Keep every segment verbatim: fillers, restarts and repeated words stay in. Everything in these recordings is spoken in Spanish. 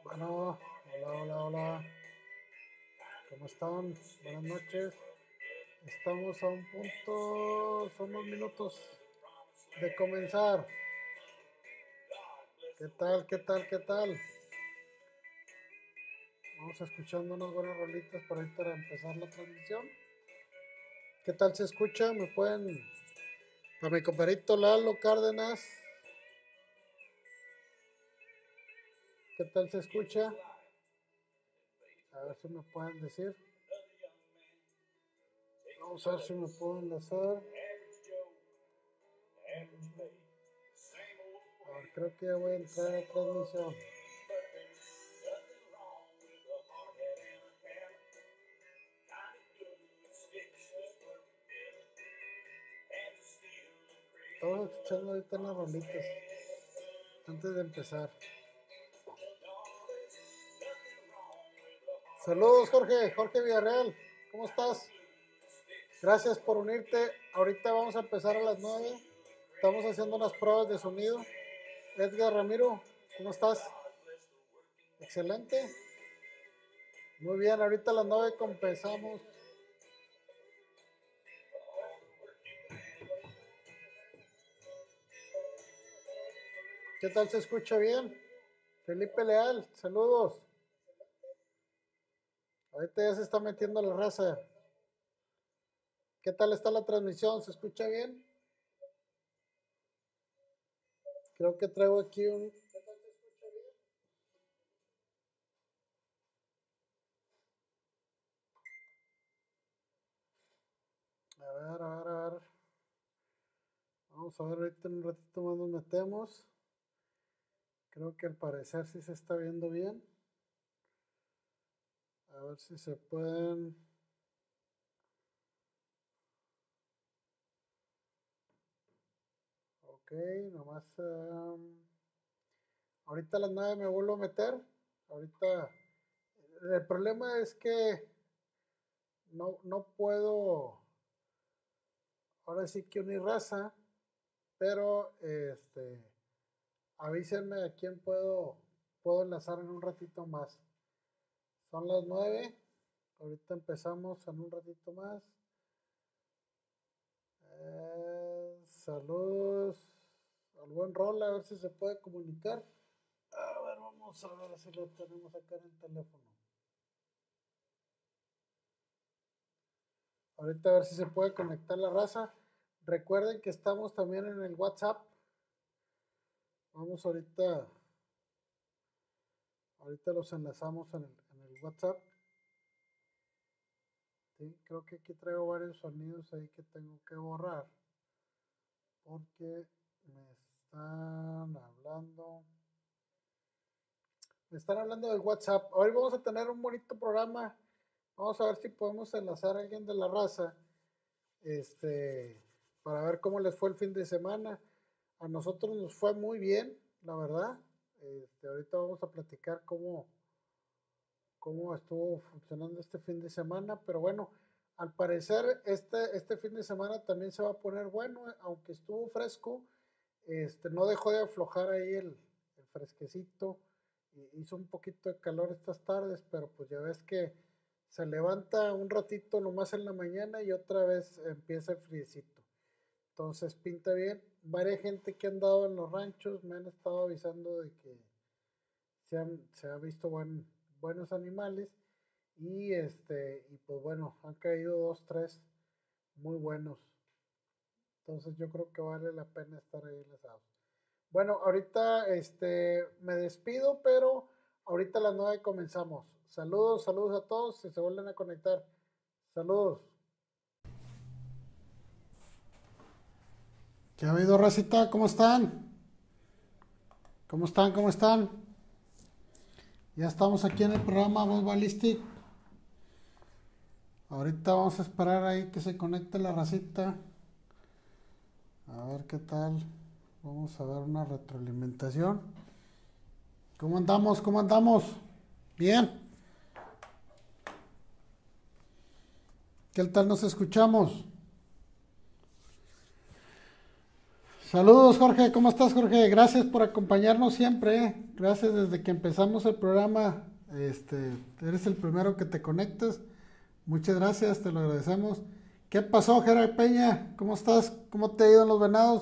Bueno, hola, hola, hola. ¿Cómo están? Buenas noches. Estamos a un punto, son unos minutos de comenzar. ¿Qué tal? ¿Qué tal? ¿Qué tal? Vamos escuchando unas buenas rolitas por ahí para empezar la transmisión. ¿Qué tal se escucha? ¿Me pueden... Para mi compadrito Lalo Cárdenas. ¿Qué tal se escucha? A ver si me pueden decir. Vamos a ver si me puedo enlazar. A ver, creo que ya voy a entrar a transmisión. Estamos escuchando ahorita unas rolitas antes de empezar. Saludos, Jorge, Jorge Villarreal, ¿cómo estás? Gracias por unirte. Ahorita vamos a empezar a las nueve. Estamos haciendo unas pruebas de sonido. Edgar Ramiro, ¿cómo estás? Excelente. Muy bien, ahorita a las nueve empezamos. ¿Qué tal se escucha bien? Felipe Leal, saludos. Ahorita ya se está metiendo la raza. ¿Qué tal está la transmisión? ¿Se escucha bien? Creo que traigo aquí un... A ver, a ver, a ver. Vamos a ver, ahorita en un ratito más nos metemos. Creo que al parecer sí se está viendo bien. A ver si se pueden... Ok, nomás... Um... Ahorita a las nueve me vuelvo a meter. Ahorita... El problema es que no, no puedo... Ahora sí que unir raza. Pero, este... avísenme a quién puedo, puedo enlazar en un ratito más. Son las nueve. Ahorita empezamos en un ratito más. Eh, saludos al buen rol, a ver si se puede comunicar. A ver, vamos a ver si lo tenemos acá en el teléfono. Ahorita a ver si se puede conectar la raza. Recuerden que estamos también en el WhatsApp. Vamos ahorita. Ahorita los enlazamos en el, en el WhatsApp. Sí, creo que aquí traigo varios sonidos ahí que tengo que borrar. Porque me están hablando. Me están hablando del WhatsApp. Hoy vamos a tener un bonito programa. Vamos a ver si podemos enlazar a alguien de la raza. Este, para ver cómo les fue el fin de semana. A nosotros nos fue muy bien, la verdad. Este, ahorita vamos a platicar cómo, cómo estuvo funcionando este fin de semana. Pero bueno, al parecer este, este fin de semana también se va a poner bueno, aunque estuvo fresco. Este, no dejó de aflojar ahí el, el fresquecito. Hizo un poquito de calor estas tardes, pero pues ya ves que se levanta un ratito nomás en la mañana y otra vez empieza el friecito. Entonces pinta bien. Varias gente que han andado en los ranchos me han estado avisando de que se han, se ha visto buen, buenos animales y este y pues bueno, han caído dos, tres muy buenos. Entonces yo creo que vale la pena estar ahí enlazados. Bueno, ahorita este, me despido, pero ahorita a las nueve comenzamos. Saludos, saludos a todos si se vuelven a conectar. Saludos. ¿Qué ha habido, racita? ¿Cómo están? ¿Cómo están? ¿Cómo están? Ya estamos aquí en el programa Voz Ballistic. Ahorita vamos a esperar ahí que se conecte la racita. A ver qué tal. Vamos a ver una retroalimentación. ¿Cómo andamos? ¿Cómo andamos? Bien. ¿Qué tal nos escuchamos? Saludos, Jorge. ¿Cómo estás, Jorge? Gracias por acompañarnos siempre. ¿eh? gracias desde que empezamos el programa. Este, eres el primero que te conectas. Muchas gracias, te lo agradecemos. ¿Qué pasó, Gerard Peña? ¿Cómo estás? ¿Cómo te ha ido en los venados?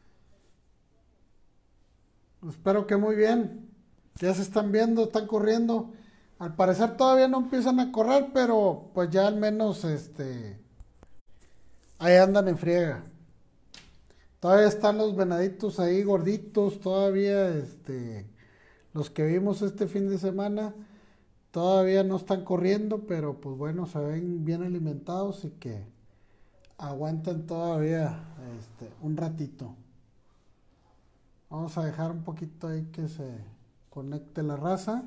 Espero que muy bien. Ya se están viendo, están corriendo. Al parecer todavía no empiezan a correr, pero pues ya al menos este ahí andan en friega. Todavía están los venaditos ahí gorditos, todavía este los que vimos este fin de semana todavía no están corriendo, pero pues bueno, se ven bien alimentados y que aguantan todavía este un ratito. Vamos a dejar un poquito ahí que se conecte la raza.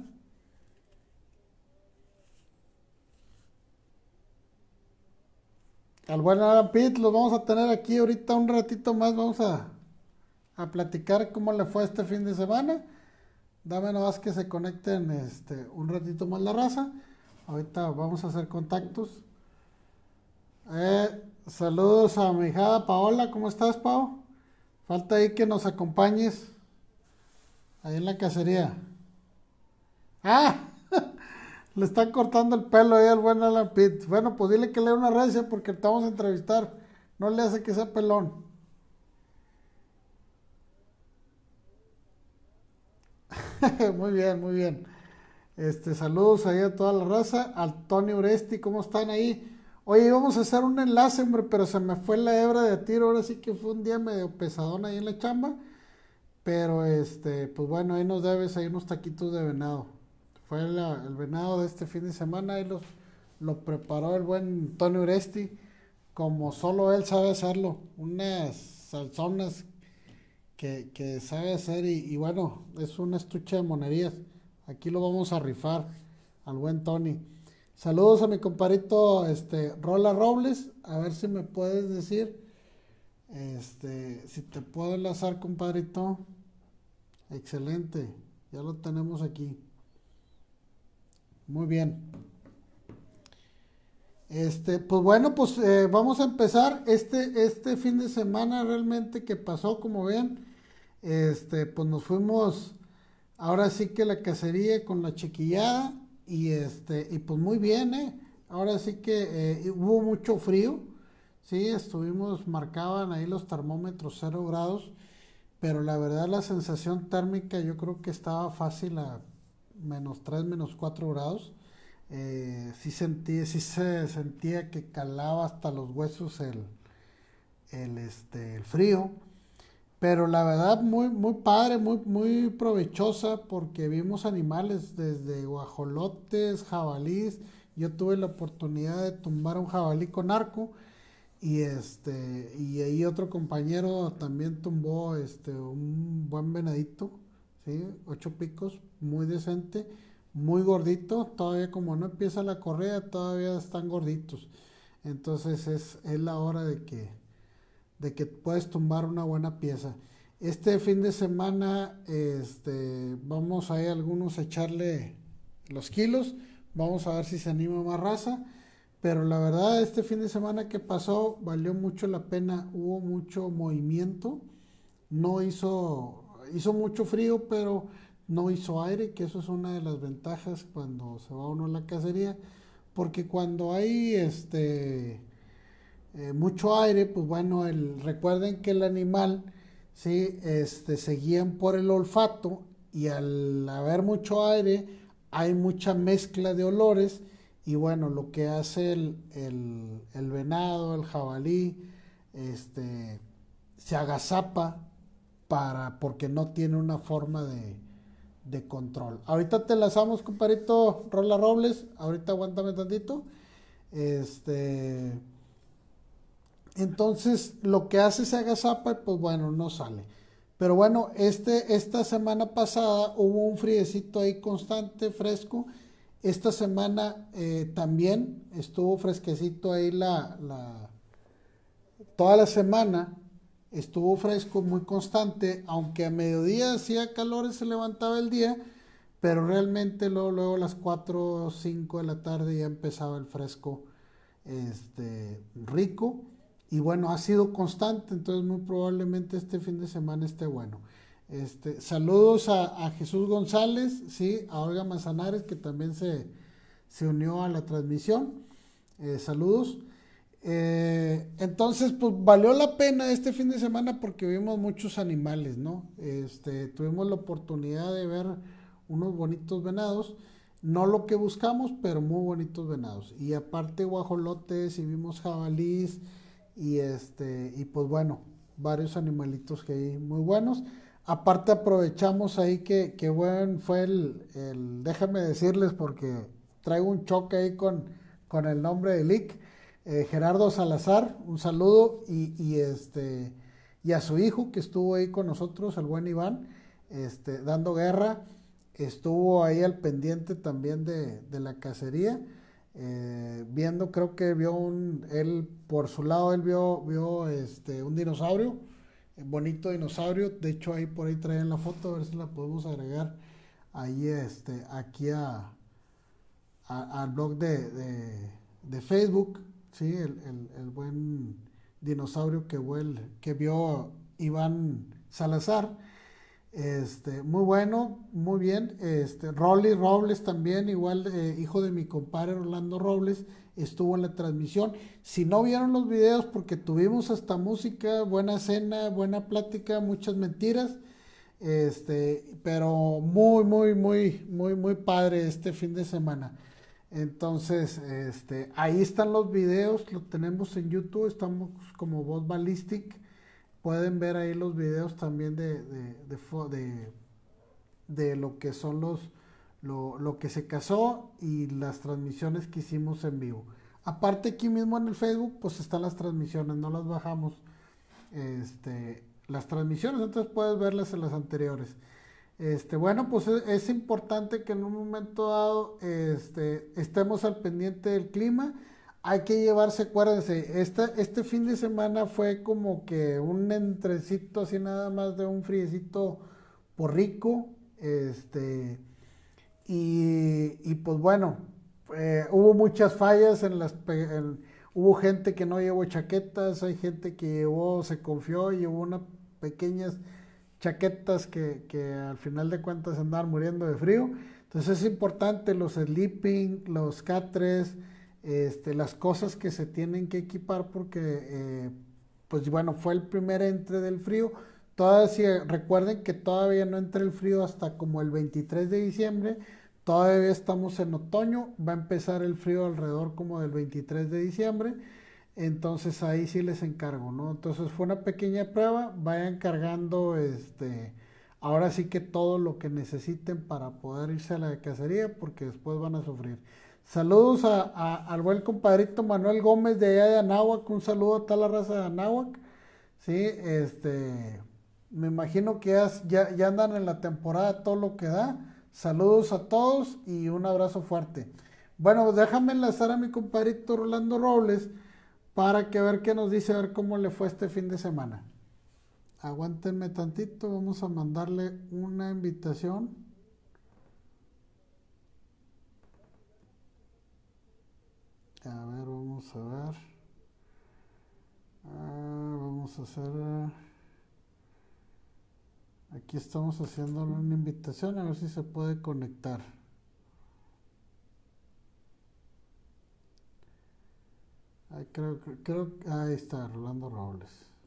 Al buen Alan Pitt los vamos a tener aquí ahorita un ratito más. Vamos a, a platicar cómo le fue este fin de semana. Dame nomás que se conecten este, un ratito más la raza. Ahorita vamos a hacer contactos. Eh, saludos a mi hijada Paola. ¿Cómo estás, Pao? Falta ahí que nos acompañes ahí en la cacería. ¡Ah! Le están cortando el pelo ahí al buen Alan Pitt. Bueno, pues dile que le dé una recia porque te vamos a entrevistar. No le hace que sea pelón. Muy bien, muy bien. Este, saludos ahí a toda la raza. Al Tony Uresti, ¿cómo están ahí? Oye, íbamos a hacer un enlace, hombre, pero se me fue la hebra de tiro. Ahora sí que fue un día medio pesadón ahí en la chamba. Pero este, pues bueno, ahí nos debes ahí unos taquitos de venado. Fue la- el venado de este fin de semana y los lo preparó el buen Tony Uresti, como solo él sabe hacerlo. Unas salsonas que, que sabe hacer y, y bueno, es un estuche de monerías. Aquí lo vamos a rifar al buen Tony. Saludos a mi compadrito este, Rola Robles. A ver si me puedes decir, este, si te puedo enlazar, compadrito. Excelente, ya lo tenemos aquí. Muy bien. Este, pues bueno, pues eh, vamos a empezar este, este fin de semana realmente que pasó, como ven, este, pues nos fuimos ahora sí que la cacería con la chiquillada y este, y pues muy bien, eh. Ahora sí que eh, hubo mucho frío, sí, estuvimos, marcaban ahí los termómetros cero grados, pero la verdad la sensación térmica yo creo que estaba fácil a menos tres menos cuatro grados. Eh, sí sentí, sí se sentía que calaba hasta los huesos el, el, este, el frío. Pero la verdad muy, muy padre, muy, muy provechosa porque vimos animales desde guajolotes, jabalís. Yo tuve la oportunidad de tumbar un jabalí con arco y este y ahí otro compañero también tumbó este un buen venadito, ¿sí? Ocho picos, muy decente, muy gordito, todavía como no empieza la correa, todavía están gorditos. Entonces es, es la hora de que, de que puedes tumbar una buena pieza. Este fin de semana este, vamos a ir algunos a echarle los kilos, vamos a ver si se anima más raza. Pero la verdad, este fin de semana que pasó valió mucho la pena, hubo mucho movimiento, no hizo, hizo mucho frío, pero no hizo aire, que eso es una de las ventajas cuando se va uno a la cacería, porque cuando hay este eh, mucho aire, pues bueno, el, recuerden que el animal, sí, este, se guían por el olfato y al haber mucho aire hay mucha mezcla de olores y bueno, lo que hace el, el, el venado, el jabalí, este, se agazapa para, porque no tiene una forma de, de control. Ahorita te lanzamos, compadrito Rola Robles, ahorita aguántame tantito. Este, entonces, lo que hace ese agazapa, pues bueno, no sale. Pero bueno, este, esta semana pasada hubo un friecito ahí constante, fresco. Esta semana eh, también estuvo fresquecito ahí la, la, toda la semana. Estuvo fresco, muy constante, aunque a mediodía hacía calor y se levantaba el día, pero realmente luego, luego a las cuatro o cinco de la tarde ya empezaba el fresco este, rico y bueno, ha sido constante, entonces muy probablemente este fin de semana esté bueno. Este, saludos a, a Jesús González, sí, a Olga Manzanares, que también se, se unió a la transmisión. Eh, saludos. Eh, entonces, pues valió la pena este fin de semana porque vimos muchos animales, ¿no? Este, tuvimos la oportunidad de ver unos bonitos venados, no lo que buscamos, pero muy bonitos venados. Y aparte guajolotes y vimos jabalís y este, y pues bueno, varios animalitos que hay muy buenos. Aparte aprovechamos ahí que, que bueno, fue el, el, déjame decirles porque traigo un choque ahí con, con el nombre de Lick. Eh, Gerardo Salazar, un saludo y, y este y a su hijo que estuvo ahí con nosotros, el buen Iván, este, dando guerra, estuvo ahí al pendiente también de, de la cacería, eh, viendo, creo que vio un, él por su lado, él vio, vio este, un dinosaurio, un bonito dinosaurio, de hecho ahí por ahí traen la foto, a ver si la podemos agregar ahí este, aquí a, a, al blog de, de, de Facebook. Sí, el, el, el buen dinosaurio que, vuel, que vio Iván Salazar. Este, muy bueno, muy bien. Este, Rolly Robles también, igual eh, hijo de mi compadre Orlando Robles, estuvo en la transmisión. Si no vieron los videos, porque tuvimos hasta música, buena cena, buena plática, muchas mentiras. Este, pero muy, muy, muy, muy, muy padre este fin de semana. Entonces, este, ahí están los videos, lo tenemos en YouTube, estamos como Voz Ballistic. Pueden ver ahí los videos también de, de, de, de, de lo que son los, lo, lo que se casó y las transmisiones que hicimos en vivo. Aparte aquí mismo en el Facebook, pues están las transmisiones, no las bajamos, este, las transmisiones, entonces puedes verlas en las anteriores. Este, bueno, pues es, es importante que en un momento dado este, estemos al pendiente del clima. Hay que llevarse, acuérdense, esta, este fin de semana fue como que un entrecito así nada más de un friecito por rico. Este, y, y pues bueno, eh, hubo muchas fallas en las... En, hubo gente que no llevó chaquetas, hay gente que llevó, se confió y llevó unas pequeñas chaquetas que, que al final de cuentas andaban muriendo de frío. Entonces es importante los sleeping, los catres, este, las cosas que se tienen que equipar porque, eh, pues bueno, fue el primer entre del frío. Todavía, recuerden que todavía no entra el frío hasta como el veintitrés de diciembre. Todavía estamos en otoño, va a empezar el frío alrededor como del veintitrés de diciembre. Entonces ahí sí les encargo, ¿no? Entonces fue una pequeña prueba, vayan cargando este, ahora sí que todo lo que necesiten para poder irse a la cacería, porque después van a sufrir. Saludos a, a, al buen compadrito Manuel Gómez de allá de Anáhuac, un saludo a toda la raza de Anáhuac, sí, este, me imagino que ya, ya, ya andan en la temporada todo lo que da. Saludos a todos y un abrazo fuerte. Bueno, pues déjame enlazar a mi compadrito Rolando Robles para que ver qué nos dice, a ver cómo le fue este fin de semana. Aguántenme tantito, vamos a mandarle una invitación. A ver, vamos a ver. Ah, vamos a hacer... Aquí estamos haciendo una invitación, a ver si se puede conectar. Ahí creo, creo, ahí está, Rolando Robles.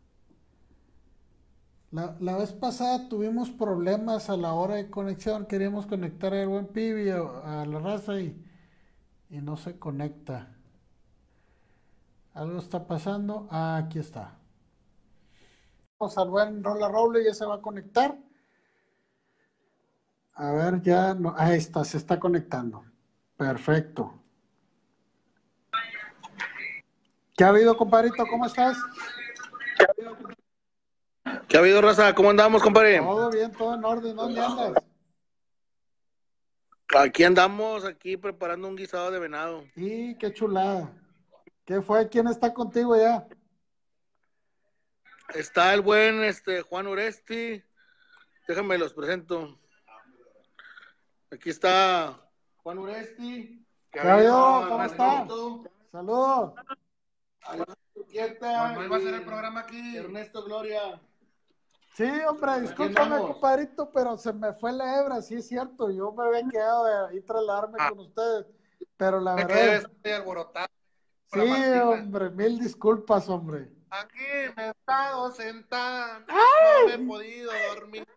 La, la vez pasada tuvimos problemas a la hora de conexión, queríamos conectar al buen Pibi a, a la raza y, y no se conecta. Algo está pasando. Ah, aquí está. Vamos al buen Rola Roble, ya se va a conectar. A ver, ya no, ahí está, se está conectando. Perfecto. ¿Qué ha habido, compadrito? ¿Cómo estás? ¿Qué ha habido, raza? ¿Cómo andamos, compadre? Todo bien, todo en orden. ¿Dónde andas? Aquí andamos, aquí preparando un guisado de venado. Sí, qué chulada. ¿Qué fue? ¿Quién está contigo ya? Está el buen este, Juan Uresti. Déjame los presento. Aquí está Juan Uresti. ¿Qué ha habido? ¿Cómo está? Saludos. Quieta. Manuel va a hacer el programa aquí. Ernesto Gloria. Sí, hombre, Aquí discúlpame, andamos. compadrito, pero se me fue la hebra, sí es cierto. Yo me había quedado de ahí trasladarme Ah, con ustedes, pero la me verdad, quedé estoy alborotado con la sí, Martina. hombre, mil disculpas, hombre. Aquí me he estado sentado, no me he podido dormir.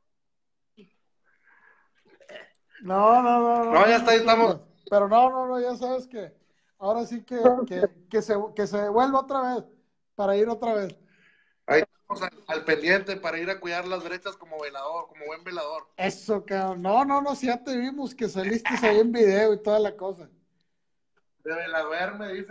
No, no, no, no, No, ya mil está, ahí estamos. disculpas. Pero no, no, no, ya sabes que ahora sí que, que, que se, que se vuelva otra vez, para ir otra vez. Ahí estamos al, al pendiente para ir a cuidar las brechas como velador, como buen velador. Eso, cabrón. No, no, no, si ya te vimos que saliste ahí en video y toda la cosa. De velador me dicen.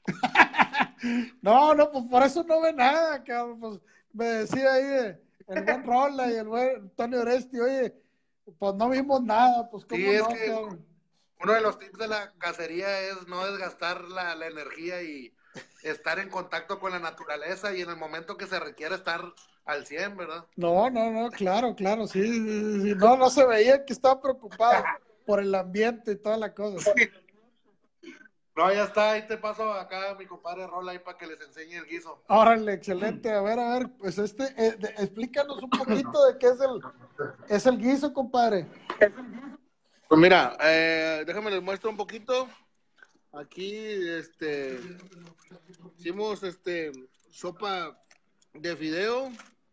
No, no, pues por eso no ve nada, cabrón. Pues me decía ahí eh, el buen Rola y el buen Antonio Oresti, oye, pues no vimos nada, pues Sí, cómo es no, que cabrón. uno de los tips de la cacería es no desgastar la, la energía y estar en contacto con la naturaleza y en el momento que se requiere estar al cien, ¿verdad? No, no, no, claro, claro, sí, sí, sí, sí. No, no se veía que estaba preocupado por el ambiente y toda la cosa. No, ya está, ahí te paso acá a mi compadre Rola ahí para que les enseñe el guiso. Órale, excelente. A ver, a ver, pues este, eh, de- explícanos un poquito de qué es el, es el guiso, compadre. Pues mira, eh, déjame les muestro un poquito. Aquí, este, hicimos, este, sopa de fideo,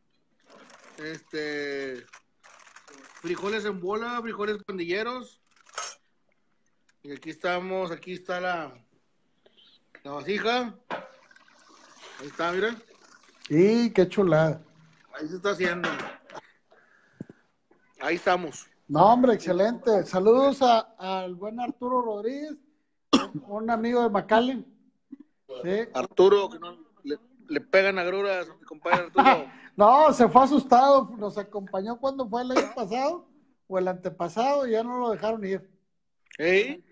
este, frijoles en bola, frijoles pandilleros. Y aquí estamos, aquí está la, la vasija. Ahí está, mira. Sí, qué chulada. Ahí se está haciendo. Ahí estamos. No, hombre, excelente. Saludos a- al buen Arturo Rodríguez, un, un amigo de McAllen. Sí. Arturo, que no le, le pegan agruras a mi compadre Arturo. No, se fue asustado. Nos acompañó cuando fue el año pasado o el antepasado y ya no lo dejaron ir. ¿Eh?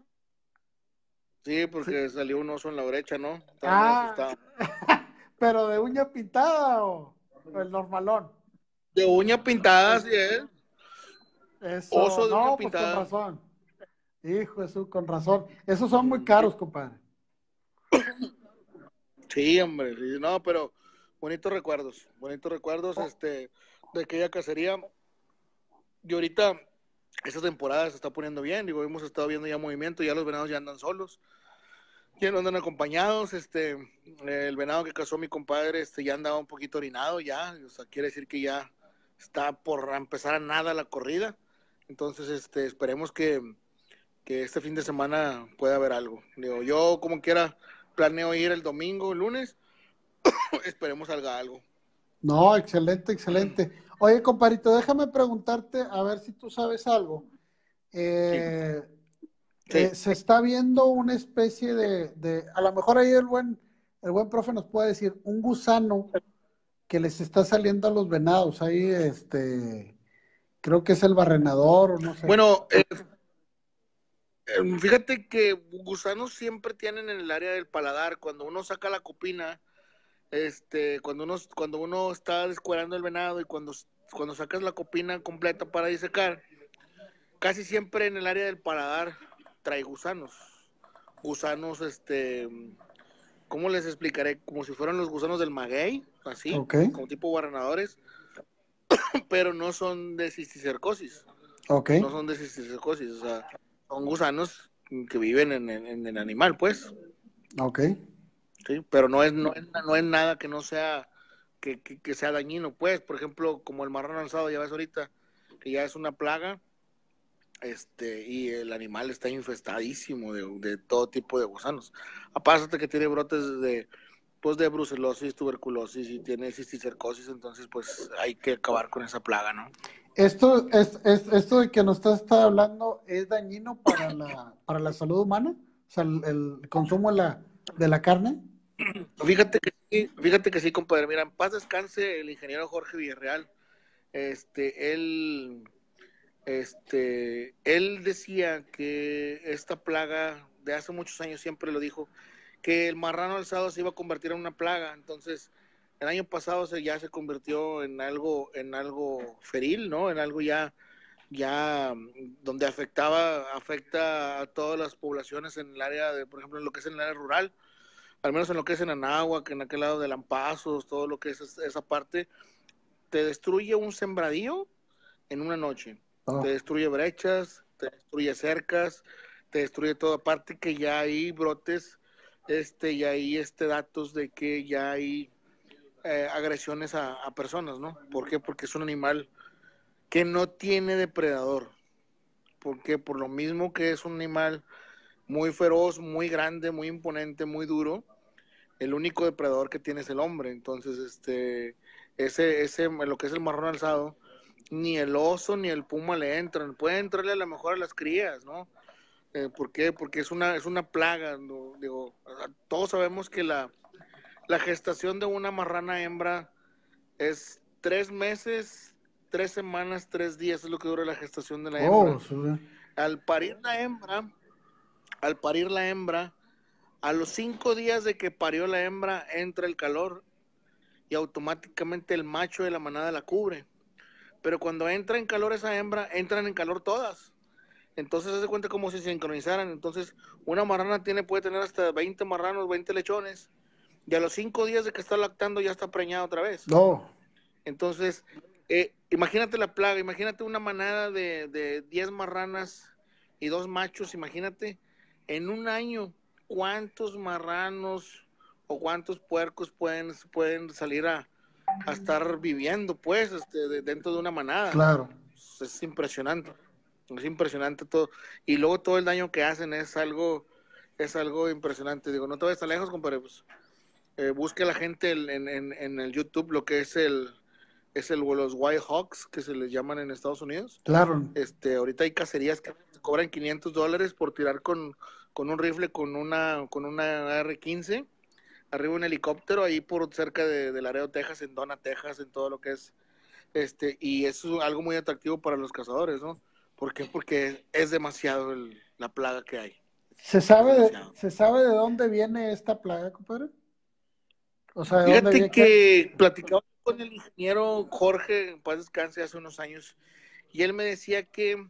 Sí, Sí. porque salió un oso en la brecha, ¿no? Estaba muy Ah, asustado. pero de uña pintada o, o el normalón. De uña pintada, sí es. Eso, Oso de uña no, pues con pintada. razón. Hijo de su, con razón. Esos son muy caros, compadre. Sí, hombre, sí, no, pero bonitos recuerdos, bonitos recuerdos, este, de aquella cacería. Y ahorita, esta temporada se está poniendo bien, digo, hemos estado viendo ya movimiento, ya los venados ya andan solos, ya no andan acompañados, este, el venado que cazó mi compadre, este, ya andaba un poquito orinado ya, o sea, quiere decir que ya está por empezar a nada la corrida, entonces, este, esperemos que, que este fin de semana pueda haber algo. Digo, yo como quiera planeo ir el domingo, el lunes, esperemos salga algo. No, excelente, excelente. Oye, compadrito, déjame preguntarte a ver si tú sabes algo. Sí, Eh, sí. eh, se está viendo una especie de, de, a lo mejor ahí el buen, el buen profe nos puede decir, un gusano que les está saliendo a los venados. Ahí, este, creo que es el barrenador o no sé. Bueno, eh, eh, fíjate que gusanos siempre tienen en el área del paladar. Cuando uno saca la copina, este, cuando uno, cuando uno está descuerando el venado y cuando, cuando sacas la copina completa para disecar, casi siempre en el área del paladar trae gusanos. Gusanos, este, ¿cómo les explicaré? Como si fueran los gusanos del maguey, así, Ok, como tipo barrenadores, pero no son de cisticercosis. ok, No son de cisticercosis, o sea, son gusanos que viven en, en, en el animal, pues, ok. ¿sí? Pero no es, no es, no es nada que no sea, que, que, que sea dañino, pues, por ejemplo, como el marrón alzado, ya ves ahorita, que ya es una plaga, este, y el animal está infestadísimo de, de todo tipo de gusanos. Aparte que tiene brotes de, pues, de brucelosis, tuberculosis y tiene cisticercosis, entonces, pues, hay que acabar con esa plaga, ¿no? Esto, es, es- esto de que nos estás está hablando es dañino para la, para la salud humana, o sea, el, el consumo de la, de la carne. Fíjate que sí, fíjate que sí, compadre. Mira, en paz descanse el ingeniero Jorge Villarreal. Este, él, este, él decía que esta plaga de hace muchos años siempre lo dijo, que el marrano alzado se iba a convertir en una plaga. Entonces, el año pasado se, ya se convirtió en algo, en algo feril, ¿no? En algo ya, ya donde afectaba, afecta a todas las poblaciones en el área de, por ejemplo, en lo que es en el área rural, al menos en lo que es en Anáhuac, en aquel lado de Lampazos, todo lo que es esa parte, te destruye un sembradío en una noche. Oh. Te destruye brechas, te destruye cercas, te destruye todo. Aparte que ya hay brotes, este, ya hay este, datos de que ya hay eh, agresiones a, a personas, ¿no? ¿Por qué? Porque es un animal que no tiene depredador. ¿Por qué? Por lo mismo que es un animal muy feroz, muy grande, muy imponente, muy duro, el único depredador que tiene es el hombre. Entonces, este, ese, ese, lo que es el marrón alzado, ni el oso ni el puma le entran. Puede entrarle a lo mejor a las crías, ¿no? Eh, ¿Por qué? Porque es una, es una plaga, ¿no? Digo, todos sabemos que la, la gestación de una marrana hembra es tres meses, tres semanas, tres días, es lo que dura la gestación de la hembra. Oh, sí. Al parir la hembra, al parir la hembra, a los cinco días de que parió la hembra, entra el calor y automáticamente el macho de la manada la cubre. Pero cuando entra en calor esa hembra, entran en calor todas. Entonces se hace cuenta como si se sincronizaran. Entonces una marrana tiene, puede tener hasta veinte marranos, veinte lechones, y a los cinco días de que está lactando ya está preñada otra vez. No. Entonces, eh, imagínate la plaga, imagínate una manada de, de diez marranas y dos machos, imagínate, en un año, ¿cuántos marranos o cuántos puercos pueden, pueden salir a, a estar viviendo, pues, este, de, dentro de una manada? Claro. Es impresionante, es impresionante todo. Y luego todo el daño que hacen es algo, es algo impresionante. Digo, no te vayas tan lejos, compadre, pues, eh, busque la gente en, en, en el YouTube lo que es el es el los White Hawks, que se les llaman en Estados Unidos. Claro. Este, ahorita hay cacerías que cobran quinientos dólares por tirar con, con un rifle, con una, con una R quince, arriba un helicóptero, ahí por cerca de, de Laredo, Texas, en Donna, Texas, en todo lo que es, este, y eso es algo muy atractivo para los cazadores, ¿no? ¿Por qué? Porque es demasiado el, la plaga que hay. ¿Se sabe, de, ¿Se sabe de dónde viene esta plaga, compadre? O sea, ¿de dónde Fíjate viene? que platicaba con el ingeniero Jorge, en paz descanse, hace unos años, y él me decía que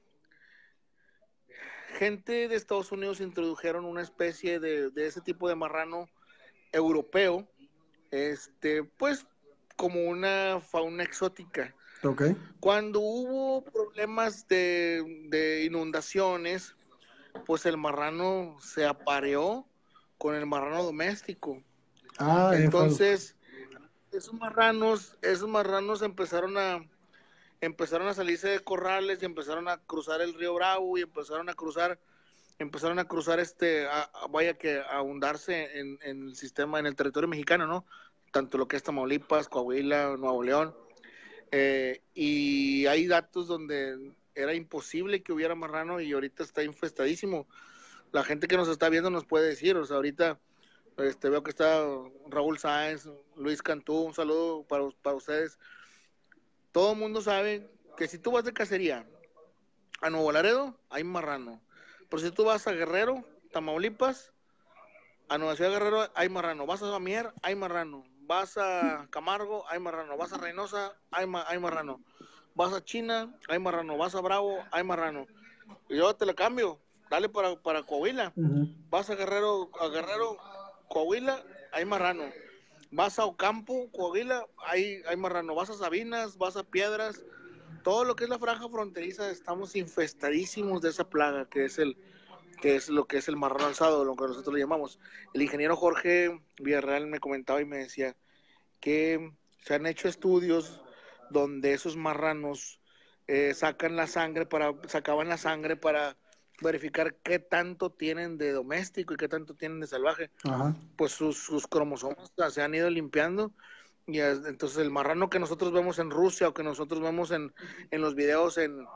gente de Estados Unidos introdujeron una especie de, de ese tipo de marrano europeo, este, pues como una fauna exótica. Okay. Cuando hubo problemas de, de inundaciones, pues el marrano se apareó con el marrano doméstico. Ah, entonces esos marranos, esos marranos empezaron a empezaron a salirse de corrales y empezaron a cruzar el río Bravo y empezaron a cruzar empezaron a cruzar este a, a, vaya que a hundarse en, en el sistema, en el territorio mexicano, ¿no? Tanto lo que es Tamaulipas, Coahuila, Nuevo León, eh, y hay datos donde era imposible que hubiera marrano y ahorita está infestadísimo. La gente que nos está viendo nos puede decir, o sea, ahorita este, veo que está Raúl Sáenz, Luis Cantú, un saludo para, para ustedes. Todo el mundo sabe que si tú vas de cacería a Nuevo Laredo, hay marrano. Pero si tú vas a Guerrero, Tamaulipas, a Nueva Ciudad Guerrero, hay marrano. Vas a Mier, hay marrano. Vas a Camargo, hay marrano. Vas a Reynosa, hay, ma hay marrano. Vas a China, hay marrano. Vas a Bravo, hay marrano. Y yo te lo cambio, dale para, para Coahuila. Uh-huh. Vas a Guerrero, a Guerrero, Coahuila, hay marrano. Vas a Ocampo, Coahuila, hay, hay marrano. Vas a Sabinas, vas a Piedras. Todo lo que es la franja fronteriza, estamos infestadísimos de esa plaga que es el que es lo que es el marrano alzado, lo que nosotros le llamamos. El ingeniero Jorge Villarreal me comentaba y me decía que se han hecho estudios donde esos marranos eh, sacan la sangre para, sacaban la sangre para verificar qué tanto tienen de doméstico y qué tanto tienen de salvaje. Ajá. Pues sus, sus cromosomas se han ido limpiando. Y entonces el marrano que nosotros vemos en Rusia o que nosotros vemos en, en los videos en,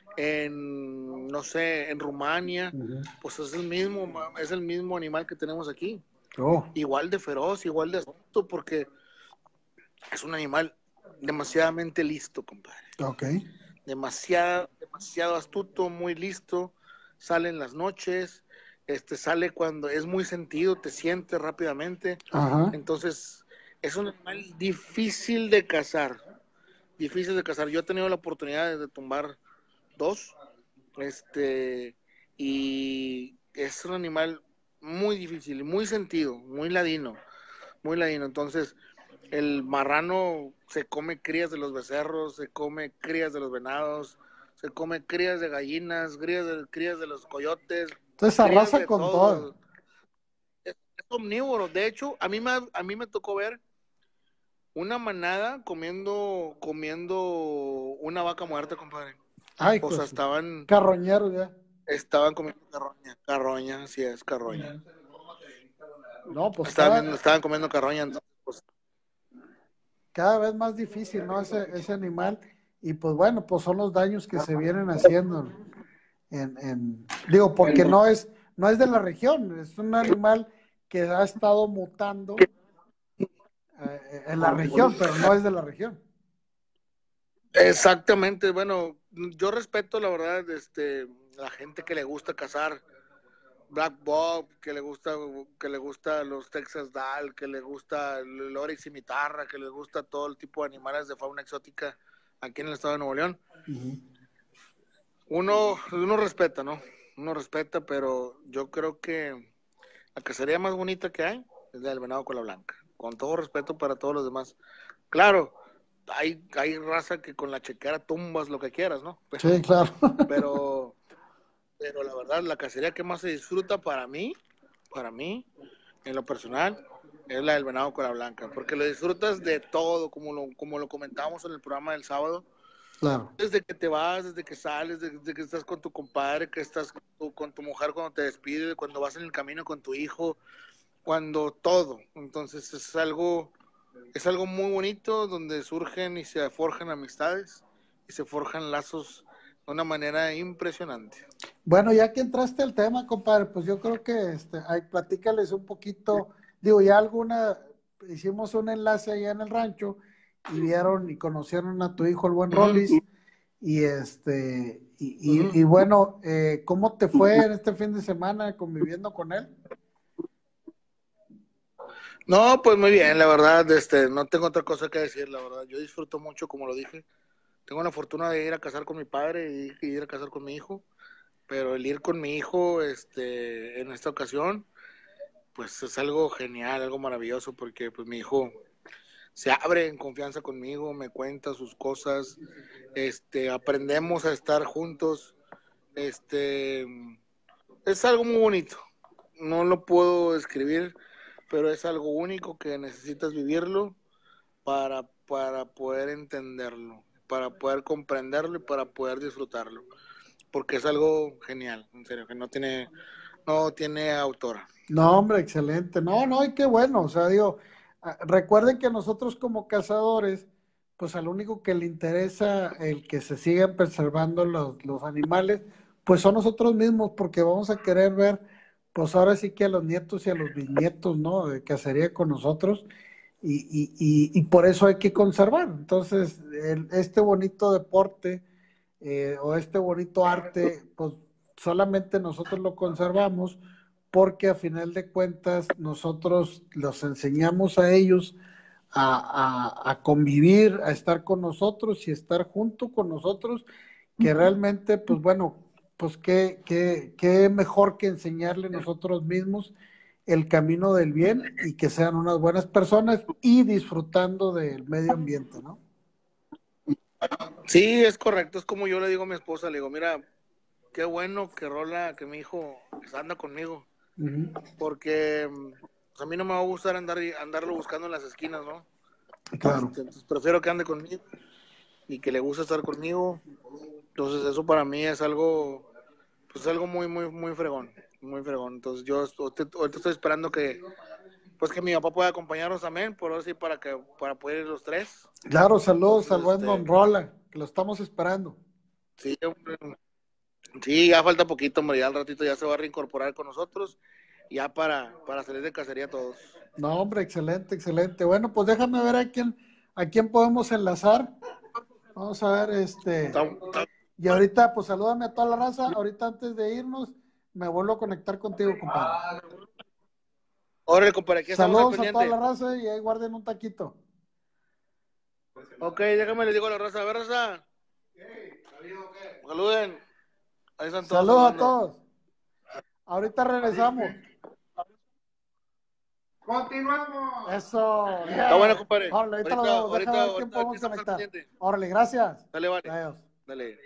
en, no sé, en Rumania, uh-huh. pues es el mismo, es el mismo animal que tenemos aquí. Oh. Igual de feroz, igual de astuto, porque es un animal demasiadamente listo, compadre. Ok. Demasiado, demasiado astuto, muy listo, sale en las noches, este, sale cuando es muy sentido, te siente rápidamente. Ajá. Entonces es un animal difícil de cazar, difícil de cazar. Yo he tenido la oportunidad de, de tumbar dos, este, y es un animal muy difícil, muy sentido, muy ladino, muy ladino. Entonces, el marrano se come crías de los becerros, se come crías de los venados, se come crías de gallinas, crías de, crías de los coyotes. Entonces Crías arrasa de con todo. todo. Es, es omnívoro. De hecho, a mí, me, a mí me tocó ver una manada comiendo comiendo una vaca muerta, compadre. Ay, O sea, pues, estaban carroñeros ya. estaban comiendo carroña. Carroña, así es, carroña. No, pues Estaban, cada, estaban comiendo carroña, entonces, pues, cada vez más difícil, ¿no? Ese, ese animal. Y pues bueno, pues son los daños que se vienen haciendo en, en, digo, porque no es, no es de la región, es un animal que ha estado mutando eh, en la región, pero no es de la región. exactamente. Bueno, yo respeto, la verdad, este, la gente que le gusta cazar Black Bob, que le gusta que le gusta los Texas Dal, que le gusta el Oryx cimitarra, que le gusta todo el tipo de animales de fauna exótica aquí en el estado de Nuevo León. Uh-huh. Uno, uno respeta, ¿no? Uno respeta, pero yo creo que la cacería más bonita que hay es la del venado cola blanca. Con todo respeto para todos los demás. Claro, hay, hay raza que con la chequera tumbas lo que quieras, ¿no? Pero, sí, claro. Pero, pero la verdad, la cacería que más se disfruta para mí, para mí, en lo personal, es la del venado cola blanca, porque lo disfrutas de todo, como lo, como lo comentábamos en el programa del sábado. Claro. Desde que te vas, desde que sales, desde que estás con tu compadre, que estás con tu, con tu mujer cuando te despides, cuando vas en el camino con tu hijo, cuando todo. Entonces es algo, es algo muy bonito donde surgen y se forjan amistades y se forjan lazos de una manera impresionante. Bueno, ya que entraste al tema, compadre, pues yo creo que este, ay, platícales un poquito, digo, ya alguna, hicimos un enlace allá en el rancho y vieron y conocieron a tu hijo, el buen Rolis, uh-huh. y este, y, y, uh-huh. y bueno, eh, ¿cómo te fue en este fin de semana conviviendo con él? No, pues muy bien, la verdad, este, no tengo otra cosa que decir, la verdad, yo disfruto mucho, como lo dije, tengo la fortuna de ir a casar con mi padre y, y ir a casar con mi hijo, pero el ir con mi hijo, este, en esta ocasión, pues es algo genial, algo maravilloso, porque pues mi hijo se abre en confianza conmigo, me cuenta sus cosas, este, aprendemos a estar juntos, este, es algo muy bonito, no lo puedo describir, pero es algo único que necesitas vivirlo para, para poder entenderlo, para poder comprenderlo y para poder disfrutarlo, porque es algo genial, en serio, que no tiene, no tiene autora. No, hombre, excelente. No, no, y qué bueno. O sea, digo, recuerden que nosotros como cazadores, pues al único que le interesa el que se sigan preservando los, los animales, pues son nosotros mismos, porque vamos a querer ver, pues ahora sí que a los nietos y a los bisnietos, ¿no? De cacería con nosotros, y, y, y, y por eso hay que conservar. Entonces, el, este bonito deporte eh, o este bonito arte, pues solamente nosotros lo conservamos porque a final de cuentas nosotros los enseñamos a ellos a, a, a convivir, a estar con nosotros y estar junto con nosotros, que realmente, pues bueno, pues qué, qué, qué mejor que enseñarle nosotros mismos el camino del bien y que sean unas buenas personas y disfrutando del medio ambiente, ¿no? Sí, es correcto, es como yo le digo a mi esposa, le digo, mira, qué bueno que Rola, que mi hijo anda conmigo, uh-huh. porque pues, a mí no me va a gustar andar, andarlo buscando en las esquinas, ¿no? Claro. Entonces prefiero que ande conmigo y que le guste estar conmigo, entonces eso para mí es algo, pues algo muy, muy, muy fregón, muy fregón, entonces yo ahorita, ahorita estoy esperando que, pues que mi papá pueda acompañarnos también, por así para que, para poder ir los tres. Claro, saludos al buen Don Rola, que lo estamos esperando. Sí, hombre. Sí, ya falta poquito, hombre, ya al ratito ya se va a reincorporar con nosotros, ya para, para salir de cacería todos. No, hombre, excelente, excelente. Bueno, pues déjame ver a quién, a quién podemos enlazar. Vamos a ver, este. Está, está. Y ahorita, pues salúdame a toda la raza. Ahorita antes de irnos, me vuelvo a conectar contigo, compadre. Órale, compadre, aquí estamos al pendiente. Saludos a toda la raza y ahí guarden un taquito. Ok, déjame le digo a la raza, a ver, raza. Saluden. Ahí están todos. Saludos a todos. Ahorita regresamos. Continuamos. Eso. Yeah. Está bueno, compadre. Órale, ahorita, Ahorita, lo vemos. Déjame ahorita, ver quién ahorita, aquí podemos estamos al conectar. pendiente. Órale, gracias. Dale, vale. Adiós. Dale.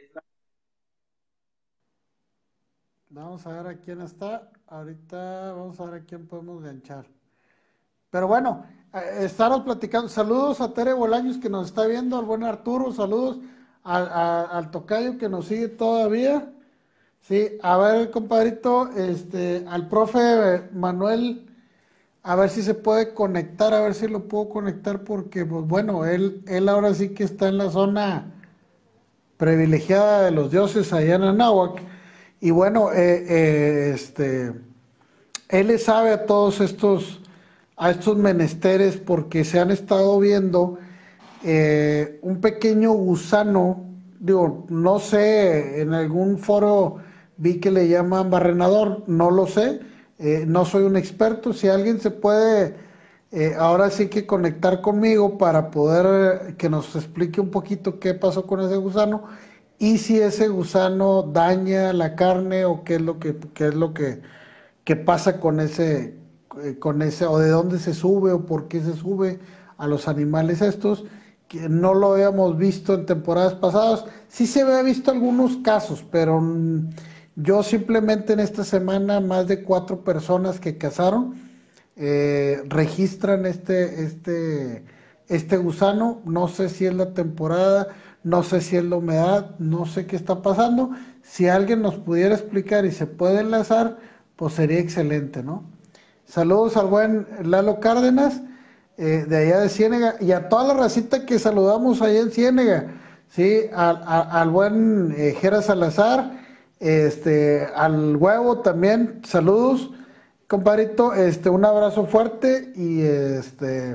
Vamos a ver a quién está. Ahorita vamos a ver a quién podemos ganchar. Pero bueno, eh, estarnos platicando. Saludos a Tere Bolaños que nos está viendo, al buen Arturo, saludos al, a- al tocayo que nos sigue todavía. Sí, a ver, compadrito, este, al profe Manuel, a ver si se puede conectar, a ver si lo puedo conectar, porque, pues bueno, él, él ahora sí que está en la zona privilegiada de los dioses allá en Anáhuac. Y bueno, eh, eh, este, él le sabe a todos estos, a estos menesteres, porque se han estado viendo eh, un pequeño gusano, digo, no sé, en algún foro vi que le llaman barrenador, no lo sé, eh, no soy un experto. Si alguien se puede eh, ahora sí que conectar conmigo para poder eh, que nos explique un poquito qué pasó con ese gusano y si ese gusano daña la carne o qué es lo que, qué es lo que, que pasa con ese, eh, con ese, o de dónde se sube o por qué se sube a los animales estos, que no lo habíamos visto en temporadas pasadas. Sí se había visto algunos casos, pero mm, yo simplemente en esta semana más de cuatro personas que cazaron eh, registran este, este, este gusano. No sé si es la temporada, no sé si es la humedad, no sé qué está pasando. Si alguien nos pudiera explicar y se puede enlazar, pues sería excelente, ¿no? Saludos al buen Lalo Cárdenas, eh, de allá de Ciénega, y a toda la racita que saludamos allá en Ciénega, ¿sí? Al, a- al buen eh, Jera Salazar, este, al huevo también, saludos, compadrito, este, un abrazo fuerte y este,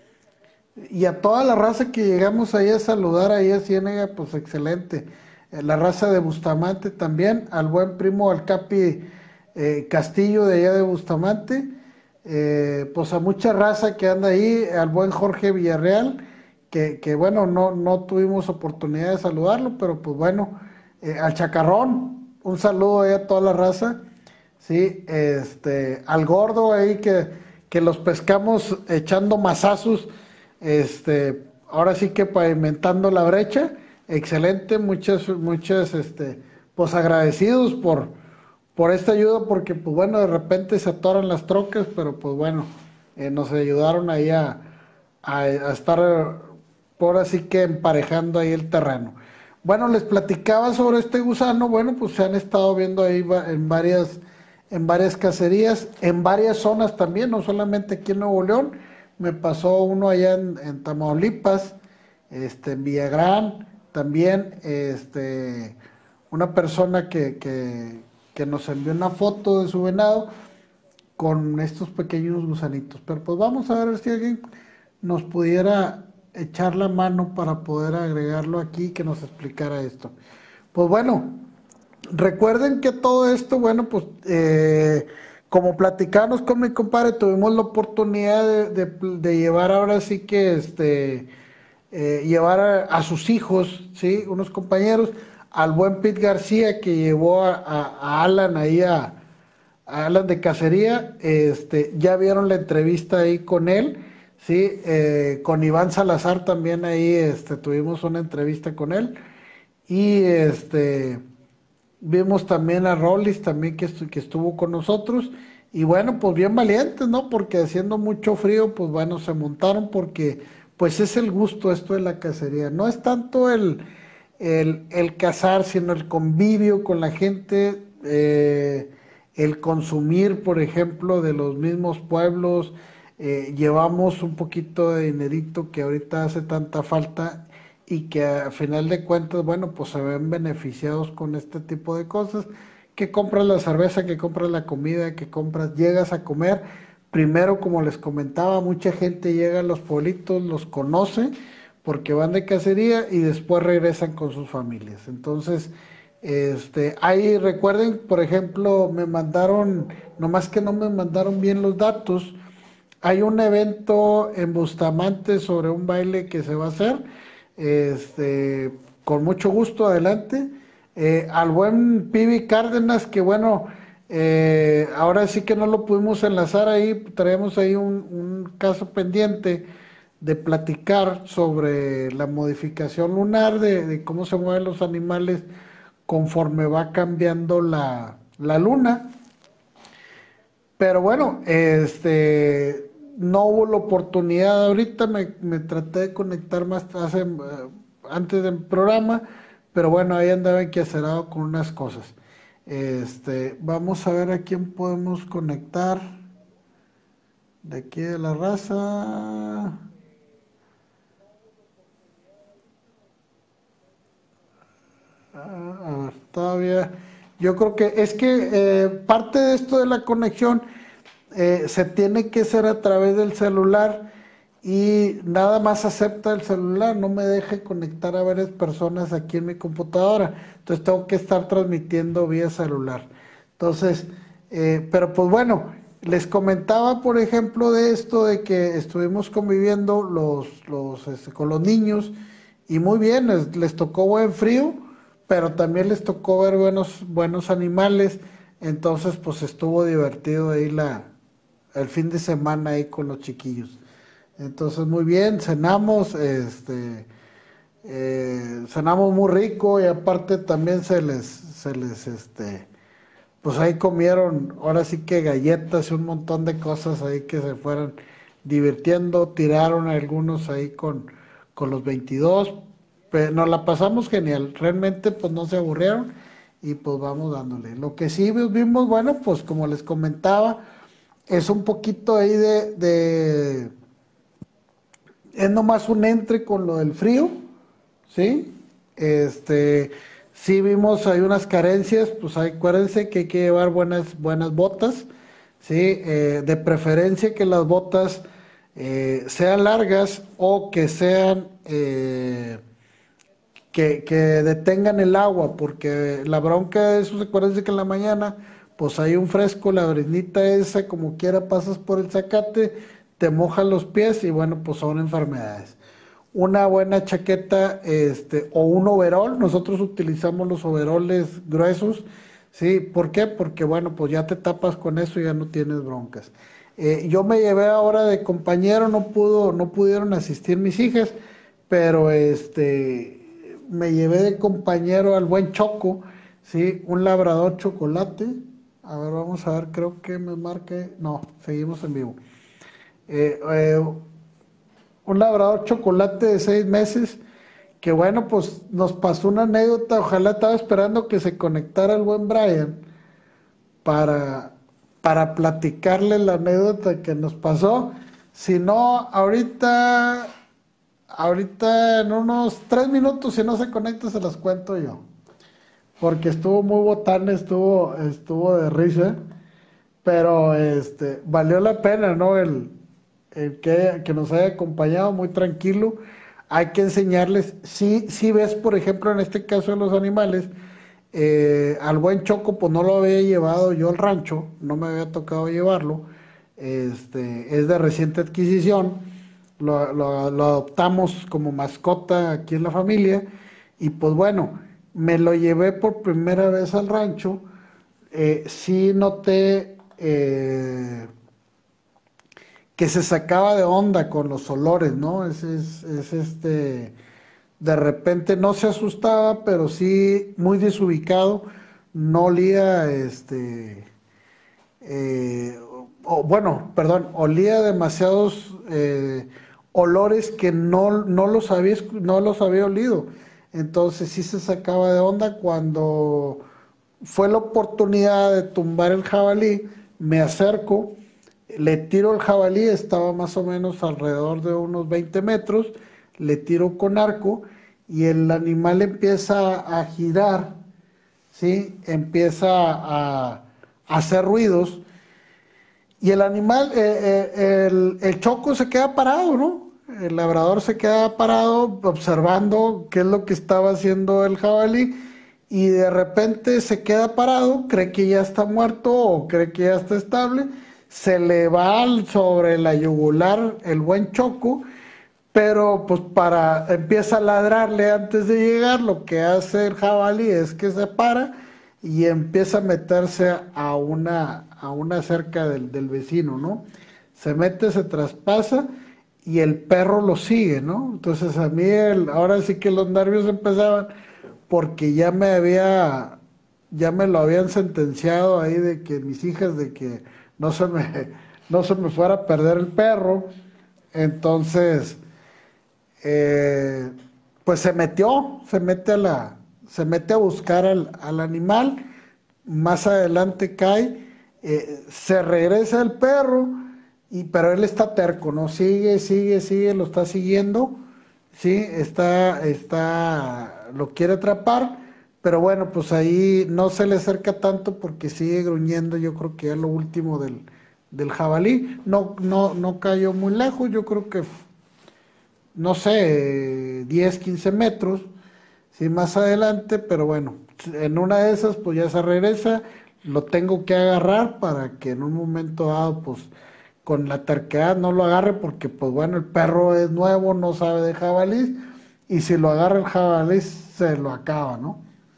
y a toda la raza que llegamos ahí a saludar ahí a Ciénega, pues excelente. Eh, la raza de Bustamante también, al buen primo, al Capi eh, Castillo de allá de Bustamante, eh, pues a mucha raza que anda ahí, al buen Jorge Villarreal, que, que bueno, no, no tuvimos oportunidad de saludarlo, pero pues bueno, eh, al Chacarrón, un saludo ahí a toda la raza. Sí, este, al gordo ahí que, que los pescamos echando mazazos, este, ahora sí que pavimentando la brecha, excelente, muchas, muchas, este, pues agradecidos por, por esta ayuda, porque pues bueno, de repente se atoran las trocas, pero pues bueno, eh, nos ayudaron ahí a, a, a estar por así que emparejando ahí el terreno. Bueno, les platicaba sobre este gusano. Bueno, pues se han estado viendo ahí va- en varias, en varias cacerías, en varias zonas también, no solamente aquí en Nuevo León. Me pasó uno allá en, en Tamaulipas, este, en Villagrán, también, este, una persona que, que, que nos envió una foto de su venado con estos pequeños gusanitos. Pero pues vamos a ver si alguien nos pudiera echar la mano para poder agregarlo aquí y que nos explicara esto. Pues bueno, recuerden que todo esto, bueno, pues eh, como platicamos con mi compadre, tuvimos la oportunidad de, de- de llevar ahora sí que este, eh, llevar a, a sus hijos, ¿sí? Unos compañeros, al buen Pete García que llevó a, a- a Alan ahí a, a Alan de Cacería, este, ya vieron la entrevista ahí con él, ¿sí? Eh, con Iván Salazar también ahí este, tuvimos una entrevista con él. Y este vimos también a Rollis también que, estu- que estuvo con nosotros. Y bueno, pues bien valientes, ¿no? Porque haciendo mucho frío, pues bueno, se montaron porque pues es el gusto esto de la cacería. No es tanto el, el, el cazar, sino el convivio con la gente, eh, el consumir, por ejemplo, de los mismos pueblos. Eh, llevamos un poquito de dinerito que ahorita hace tanta falta y que a final de cuentas, bueno, pues se ven beneficiados con este tipo de cosas, que compras la cerveza, que compras la comida, que compras, llegas a comer. Primero, como les comentaba, mucha gente llega a los pueblitos, los conoce porque van de cacería y después regresan con sus familias. Entonces, este, ahí recuerden, por ejemplo, me mandaron, nomás que no me mandaron bien los datos, hay un evento en Bustamante sobre un baile que se va a hacer. Este, con mucho gusto, adelante. Eh, al buen Pibi Cárdenas, que bueno, Eh, ahora sí que no lo pudimos enlazar ahí, traemos ahí un, un caso pendiente de platicar sobre la modificación lunar, de, de cómo se mueven los animales conforme va cambiando la, la luna. Pero bueno, este, no hubo la oportunidad ahorita, me, me traté de conectar más hace, eh, antes del programa, pero bueno, ahí andaba enquacerado con unas cosas. Este, vamos a ver a quién podemos conectar de aquí de la raza. Ah, a ver, todavía. Yo creo que es que eh, parte de esto de la conexión eh, se tiene que hacer a través del celular y nada más acepta el celular, no me deje conectar a varias personas aquí en mi computadora. Entonces tengo que estar transmitiendo vía celular. Entonces, eh, pero pues bueno, les comentaba, por ejemplo, de esto de que estuvimos conviviendo los, los, este, con los niños y muy bien, les, les tocó buen frío, pero también les tocó ver buenos, buenos animales. Entonces, pues estuvo divertido ahí la, el fin de semana ahí con los chiquillos. Entonces, muy bien, cenamos, este, eh, cenamos muy rico y aparte también se les, se les, este, pues ahí comieron, ahora sí que galletas y un montón de cosas ahí que se fueran divirtiendo, tiraron algunos ahí con, con los veintidós, pero nos la pasamos genial, realmente pues no se aburrieron y pues vamos dándole. Lo que sí vimos, bueno, pues como les comentaba, es un poquito ahí de, de es nomás un entre con lo del frío, ¿sí? Este, sí vimos, hay unas carencias, pues hay, acuérdense que hay que llevar buenas, buenas botas, ¿sí? Eh, de preferencia que las botas eh, sean largas o que sean, eh, que, que detengan el agua, porque la bronca de eso, acuérdense que en la mañana, pues hay un fresco, la brisnita esa, como quiera pasas por el zacate, te mojan los pies y bueno, pues son enfermedades. Una buena chaqueta, este, o un overol, nosotros utilizamos los overoles gruesos, ¿sí? ¿Por qué? Porque bueno, pues ya te tapas con eso y ya no tienes broncas. Eh, yo me llevé ahora de compañero, no pudo, no pudieron asistir mis hijas, pero este, me llevé de compañero al buen Choco, ¿sí? Un labrador chocolate. A ver, vamos a ver, creo que me marque. No, seguimos en vivo. Eh, eh, un labrador chocolate de seis meses, que bueno, pues nos pasó una anécdota, ojalá estaba esperando que se conectara el buen Brian para, para platicarle la anécdota que nos pasó. Si no, ahorita, ahorita en unos tres minutos, si no se conecta, se las cuento yo. Porque estuvo muy botana, estuvo, estuvo de risa, pero este, valió la pena, ¿no? El, el que, que nos haya acompañado muy tranquilo. Hay que enseñarles, si, si ves, por ejemplo, en este caso de los animales, eh, al buen Choco, pues no lo había llevado yo al rancho, no me había tocado llevarlo, este, es de reciente adquisición, lo, lo, lo adoptamos como mascota aquí en la familia, y pues bueno, me lo llevé por primera vez al rancho, eh, sí noté eh, que se sacaba de onda con los olores, ¿no? Es, es, es este, de repente no se asustaba, pero sí muy desubicado, no olía, este, eh, o, bueno, perdón, olía demasiados eh, olores que no, no, los había, no los había olido. Entonces sí se sacaba de onda cuando fue la oportunidad de tumbar el jabalí, me acerco, le tiro el jabalí, estaba más o menos alrededor de unos veinte metros, le tiro con arco y el animal empieza a girar, ¿sí? Empieza a, a hacer ruidos y el animal, eh, eh, el, el choco se queda parado, ¿no? El labrador se queda parado observando qué es lo que estaba haciendo el jabalí y de repente se queda parado, cree que ya está muerto o cree que ya está estable, se le va sobre la yugular el buen Choco, pero pues para, empieza a ladrarle antes de llegar, lo que hace el jabalí es que se para y empieza a meterse a una, a una cerca del, del vecino, ¿no? Se mete, se traspasa y el perro lo sigue, ¿no? Entonces a mí el, ahora sí que los nervios empezaban porque ya me había, ya me lo habían sentenciado ahí de que mis hijas, de que no se me, no se me fuera a perder el perro. Entonces, eh, pues se metió, se mete a la, se mete a buscar al, al animal, más adelante cae, eh, se regresa el perro, y, pero él está terco, ¿no? Sigue, sigue, sigue, lo está siguiendo, sí, está, está, lo quiere atrapar, pero bueno, pues ahí no se le acerca tanto porque sigue gruñendo, yo creo que ya lo último del, del jabalí, no, no, no cayó muy lejos, yo creo que no sé, diez quince metros, sí, más adelante, pero bueno, en una de esas pues ya se regresa, lo tengo que agarrar para que en un momento dado pues con la terquedad no lo agarre porque pues bueno, el perro es nuevo, no sabe de jabalí y si lo agarra el jabalí se lo acaba, ¿no?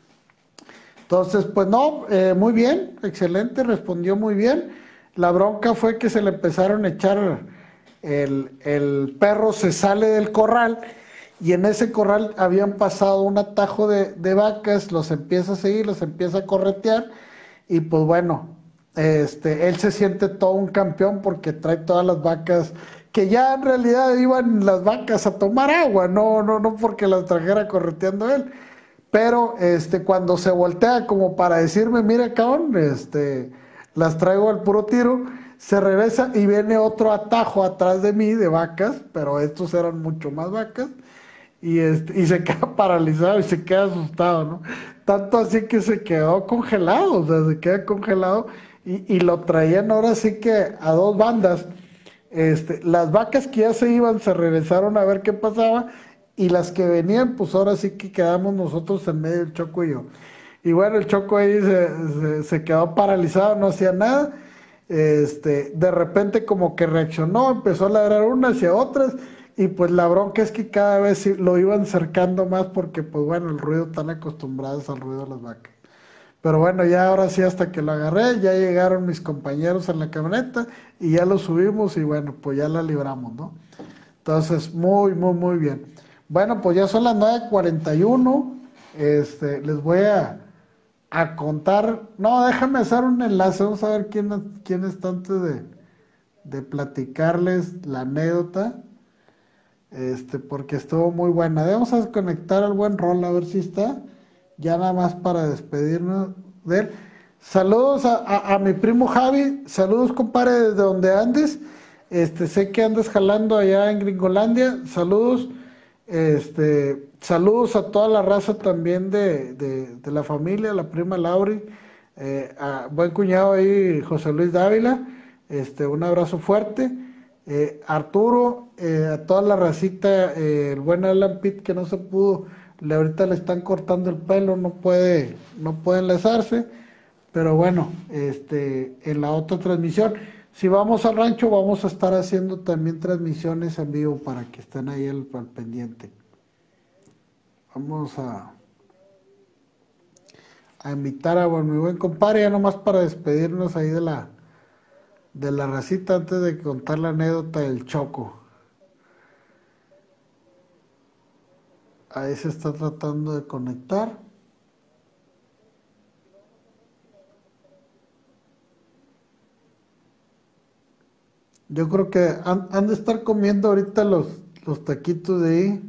Entonces, pues no, eh, muy bien, excelente, respondió muy bien. La bronca fue que se le empezaron a echar, el, el perro se sale del corral y en ese corral habían pasado un atajo de, de vacas, los empieza a seguir, los empieza a corretear y pues bueno, este, él se siente todo un campeón porque trae todas las vacas, que ya en realidad iban las vacas a tomar agua, no, no, no porque las trajera correteando él. Pero este, cuando se voltea como para decirme, mira, cabrón, este, las traigo al puro tiro, se regresa y viene otro atajo atrás de mí de vacas, pero estos eran mucho más vacas, y, este, y se queda paralizado y se queda asustado, ¿no? Tanto así que se quedó congelado, o sea, se queda congelado y, y lo traían ahora sí que a dos bandas. Este, las vacas que ya se iban se regresaron a ver qué pasaba y las que venían, pues ahora sí que quedamos nosotros en medio del Choco y yo. Y bueno, el Choco ahí se, se- se quedó paralizado, no hacía nada. Este, de repente como que reaccionó, empezó a ladrar unas y a otras y pues la bronca es que cada vez sí lo iban cercando más porque pues bueno, el ruido, tan acostumbrados al ruido de las vacas. Pero bueno, ya ahora sí, hasta que lo agarré, ya llegaron mis compañeros en la camioneta y ya lo subimos y bueno, pues ya la libramos, ¿no? Entonces, muy, muy, muy bien. Bueno, pues ya son las nueve cuarenta y uno. Este, les voy a, a contar. No, déjame hacer un enlace. Vamos a ver quién, quién está antes de, de platicarles la anécdota. Este, porque estuvo muy buena. Vamos a conectar al buen rol, a ver si está. Ya nada más para despedirnos de él. Saludos a, a- a mi primo Javi. Saludos, compadre, desde donde andes. Este, sé que andas jalando allá en Gringolandia. Saludos. Este, saludos a toda la raza también de, de- de la familia, la prima Lauri, eh, a buen cuñado ahí, José Luis Dávila. Este, un abrazo fuerte. Eh, Arturo, eh, a toda la racita, eh, el buen Alan Pitt que no se pudo, le ahorita le están cortando el pelo, no puede, no puede enlazarse, pero bueno, este, en la otra transmisión, si vamos al rancho, vamos a estar haciendo también transmisiones en vivo para que estén ahí al, al pendiente. Vamos a, a invitar a bueno, mi buen compadre, ya nomás para despedirnos ahí de la, de la racita antes de contar la anécdota del Choco. Ahí se está tratando de conectar. Yo creo que han, han de estar comiendo ahorita los, los taquitos de ahí.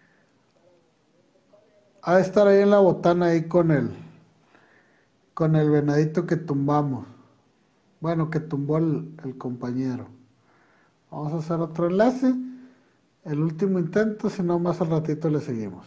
Ha de estar ahí en la botana ahí con el, con el venadito que tumbamos. Bueno, que tumbó el, el compañero. Vamos a hacer otro enlace. El último intento, si no más al ratito le seguimos.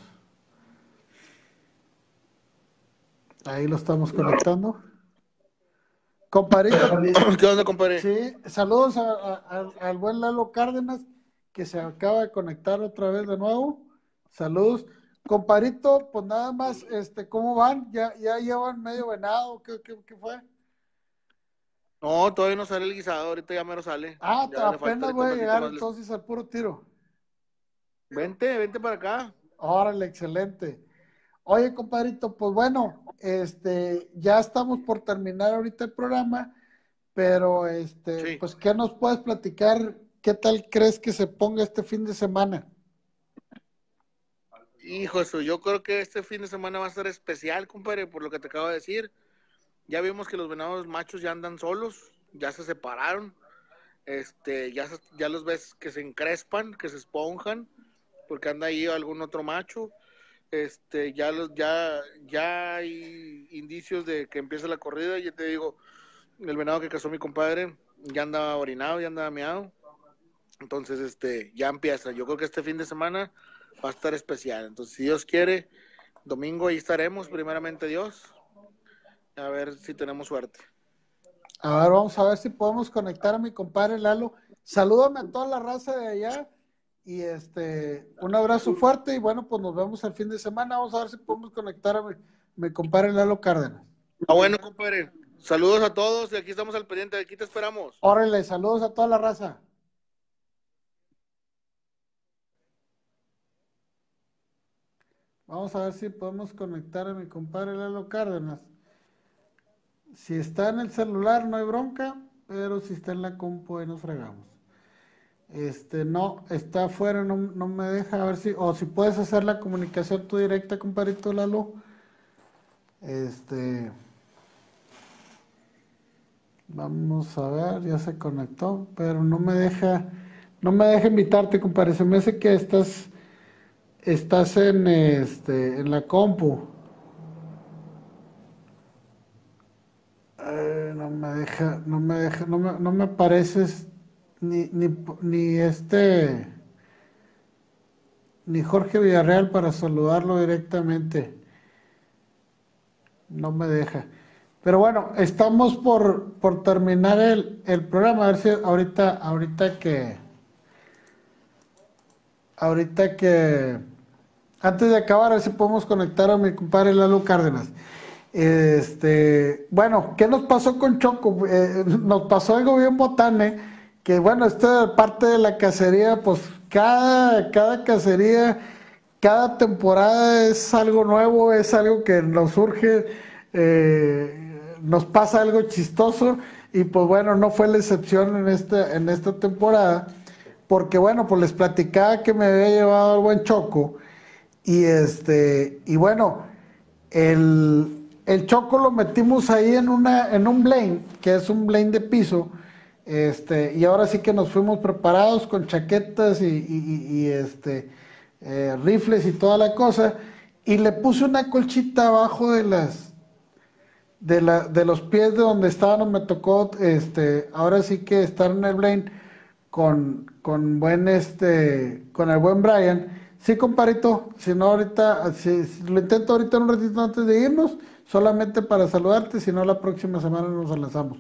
Ahí lo estamos conectando. Comparito, ¿Qué onda, compadre? sí, saludos a- a- al al buen Lalo Cárdenas, que se acaba de conectar otra vez de nuevo. Saludos. Comparito, pues nada más, este, ¿cómo van? ¿Ya, ya llevan medio venado? ¿Qué, qué, qué fue? No, todavía no sale el guisado, ahorita ya mero sale. Ah, Ya le falta apenas ahorita voy un a ratito llegar más. les- entonces al puro tiro. Vente, vente para acá. Órale, excelente. Oye, compadrito, pues bueno, este, ya estamos por terminar ahorita el programa, pero este, Sí. pues, ¿qué nos puedes platicar? ¿Qué tal crees que se ponga este fin de semana? Hijo, eso, yo creo que este fin de semana va a ser especial, compadre, por lo que te acabo de decir. Ya vimos que los venados machos ya andan solos, ya se separaron, este, ya, se- ya los ves que se encrespan, que se esponjan, porque anda ahí algún otro macho. Este, ya los, ya, ya hay indicios de que empieza la corrida. Ya te digo, el venado que casó mi compadre ya andaba orinado, ya andaba meado. Entonces, este, ya empieza. Yo creo que este fin de semana va a estar especial. Entonces, si Dios quiere, domingo ahí estaremos, primeramente Dios, a ver si tenemos suerte. A ver, vamos a ver si podemos conectar a mi compadre Lalo. Salúdame a toda la raza de allá y este, un abrazo fuerte y bueno, pues nos vemos el fin de semana. Vamos a ver si podemos conectar a mi, mi compadre Lalo Cárdenas. Ah, bueno, compadre. Saludos a todos y aquí estamos al pendiente. Aquí te esperamos. Órale, saludos a toda la raza. Vamos a ver si podemos conectar a mi compadre Lalo Cárdenas. Si está en el celular no hay bronca, pero si está en la compu ahí nos fregamos. Este, no, está afuera, no, no me deja, a ver si, o si puedes hacer la comunicación tú directa, compadrito Lalo. Este, vamos a ver, ya se conectó, pero no me deja, no me deja invitarte, compadre. Se me hace que estás, estás en este, en la compu. Eh, no me deja, no me deja, no me, no me apareces ni, ni, ni este, ni Jorge Villarreal para saludarlo directamente. No me deja. Pero bueno, estamos por, por terminar el, el programa. A ver si ahorita, ahorita que, ahorita que, antes de acabar, a ver si podemos conectar a mi compadre Lalo Cárdenas. Este, bueno, ¿qué nos pasó con Choco? Eh, nos pasó algo bien botane, que bueno, esta parte de la cacería, pues cada, cada cacería, cada temporada es algo nuevo, es algo que nos surge, eh, nos pasa algo chistoso, y pues bueno, no fue la excepción en esta, en esta temporada, porque bueno, pues les platicaba que me había llevado al buen Choco, y este, y bueno, el, el choco lo metimos ahí en una, en un blend, que es un blend de piso, este, y ahora sí que nos fuimos preparados con chaquetas y, y- y- y, este, eh, rifles y toda la cosa, y le puse una colchita abajo de las, de la, de los pies de donde estábamos. Me tocó, este, ahora sí que estar en el blend con, con buen, este, con el buen Brian. Sí, comparito, si no ahorita, si, si lo intento ahorita un ratito antes de irnos, solamente para saludarte, si no la próxima semana nos enlazamos.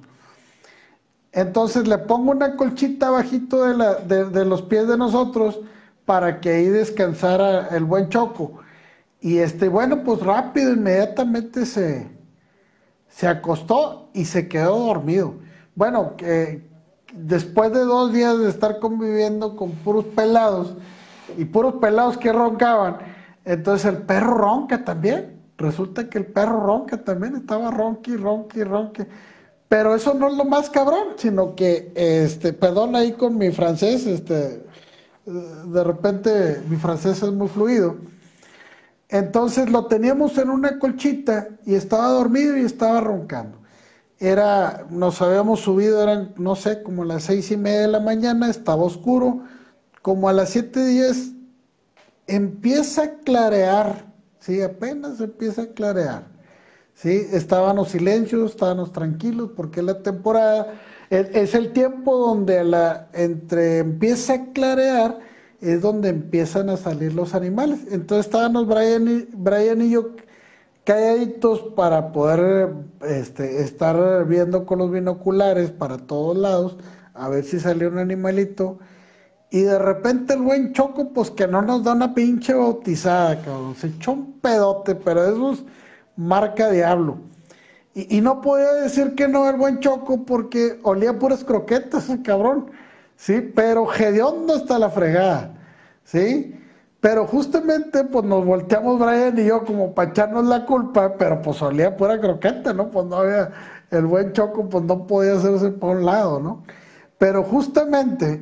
Entonces le pongo una colchita bajito de, la, de, de los pies de nosotros para que ahí descansara el buen Choco. Y este, bueno, pues rápido, inmediatamente se, se acostó y se quedó dormido. Bueno, que después de dos días de estar conviviendo con puros pelados y puros pelados que roncaban, entonces el perro ronca también. Resulta que el perro ronca también, estaba ronqui, ronqui, ronqui. Pero eso no es lo más cabrón, sino que, este, perdón ahí con mi francés, este, de repente mi francés es muy fluido. Entonces lo teníamos en una colchita y estaba dormido y estaba roncando. Era, nos habíamos subido, eran, no sé, como las seis y media de la mañana, estaba oscuro. Como a las siete diez empieza a clarear, sí, apenas empieza a clarear. Sí, estábamos silencios, estábamos tranquilos, porque la temporada es, es el tiempo donde la, entre empieza a clarear, es donde empiezan a salir los animales. Entonces estábamos Brian y, Brian y yo calladitos para poder este, estar viendo con los binoculares para todos lados, a ver si salió un animalito. Y de repente el buen Choco, pues que no nos da una pinche bautizada, cabrón. Se echó un pedote, pero eso es marca diablo. Y, y no podía decir que no el buen Choco porque olía puras croquetas, el cabrón. Sí, pero hediondo hasta la fregada. Sí. Pero justamente, pues nos volteamos Brian y yo como para echarnos la culpa, pero pues olía pura croqueta, ¿no? Pues no había, el buen Choco pues no podía hacerse por un lado, ¿no? Pero justamente